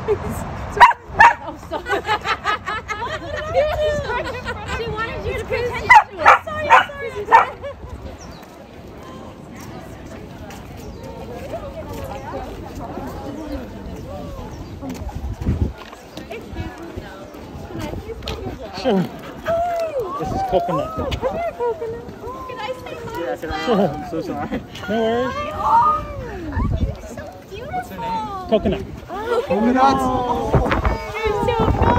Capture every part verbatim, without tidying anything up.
Oh, sorry. She wanted you to pay attention to it. Sorry, sorry, sorry. Sure. This is coconut. Come here, coconut. Can I say hi? Yeah, can I? I'm so sorry. No worries. Oh, you're so beautiful. What's her name? Coconut. Oh, Coconuts. you're so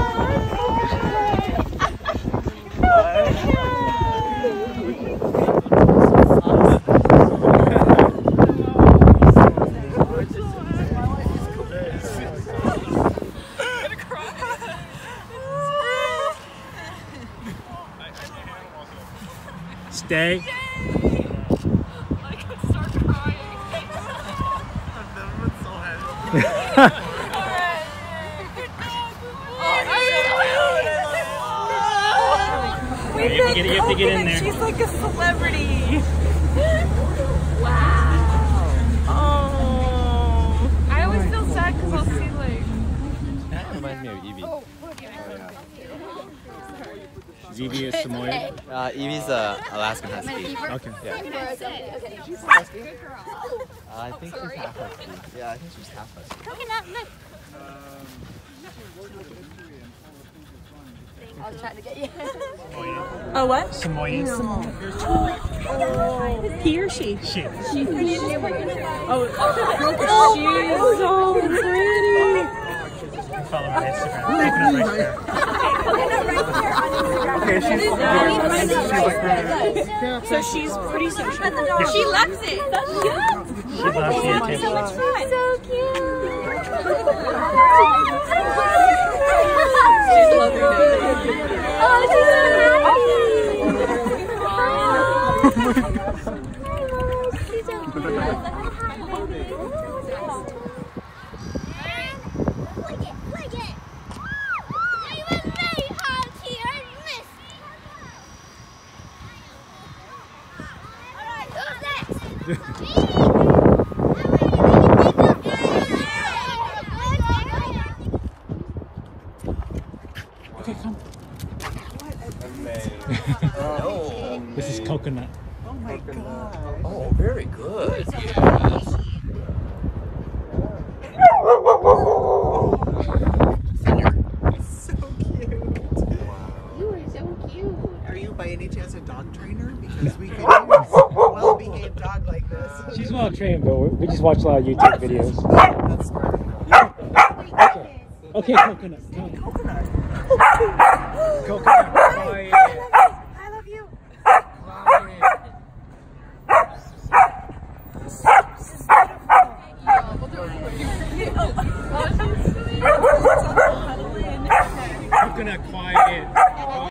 Stay. I could start crying. I've never been so happy. You have to get, you have to get in there. She's like a celebrity. Wow. Oh. I always feel sad because I'll see like. That reminds me of Evie. Oh, Evie is Samoyed. Uh, Evie's uh, Alaskan Husky. Okay. Yeah. Okay. She's Husky? Good girl. Uh, I think she's half Husky. Yeah, I think she's half Husky. Coconut, look. I was trying to get you. Oh, what? Samoyed. He or she? She. Oh, she's so pretty. Follow my Instagram. Coconut right there. Okay, she's So she's pretty social. Yeah. She loves it. That's good. She loves the attention. So much fun. So cute. She's loving it. Oh, she's so Okay, come. Oh. This is coconut. Oh my god. Oh, very good. Yes. So cute. You are so cute. Are you by any chance a dog trainer? Because we could use a well-behaved dog like this. She's well trained, but we just watch a lot of YouTube videos. That's smart. Okay, okay, coconut. Go. Coconut. Coconut. Oh, yeah.